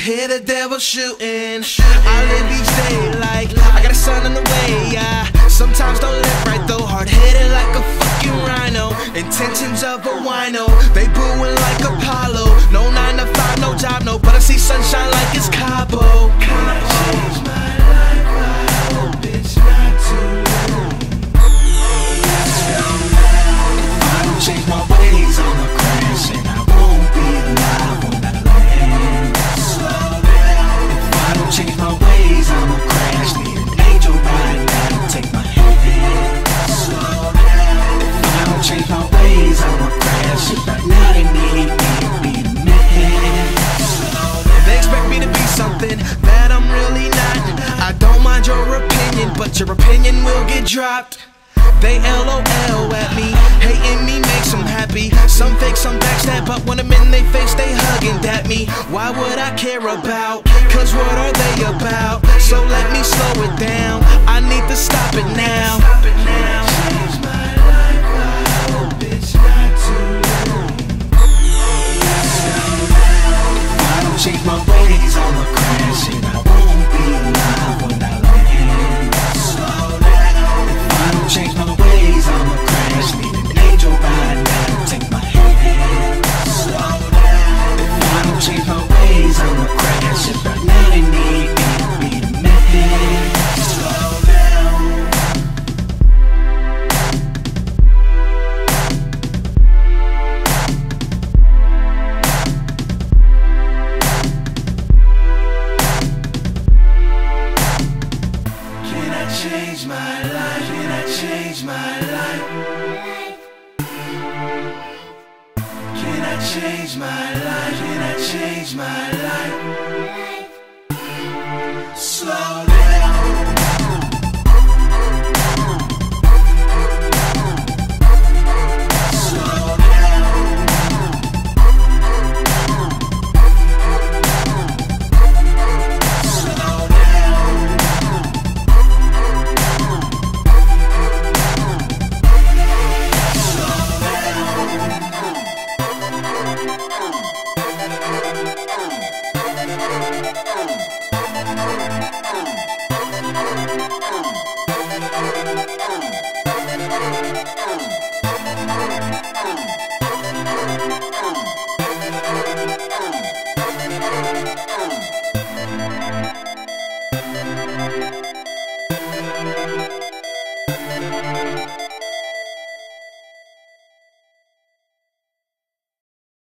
hear the devil shooting. I live each day like I got a son on the way. Sometimes don't live right though, hard-headed like a fucking rhino. Intentions of a wino, they booing like Apollo. No 9 to 5, no job, no, but I see sunshine like it's Cabo. Can I change my life? I hope it's not too late. If I don't change my ways, I'ma crash and I won't be alive when I land. Slow down. If I don't change my ways, I'ma crash. Need an angel right now, take my hand. Slow down. If I don't change my ways, I'ma crash. Right now they need me to be the man. They expect me to be something that I'm really not. I don't mind your opinion, but your opinion will get dropped. They LOL at me, hating me makes them happy. Some fake, some backstab, but when I'm in they face, they hugging at me. Why would I care about? Cause what are they about? So let me slow it down, I need to stop it now. Change my life, I hope it's not too late. If I don't change my ways, I'ma crash and I won't be alive when I land. Slow down. If I don't change my ways, I'ma crash. Need an angel right now, take my hand. Slow down. If I don't change my ways, I'ma crash. If right now they need me to be the man. Slow down. Can I change my life? Can I change my life? Can I change my life? Can I change my life? Slow down. Slow down. Slow down.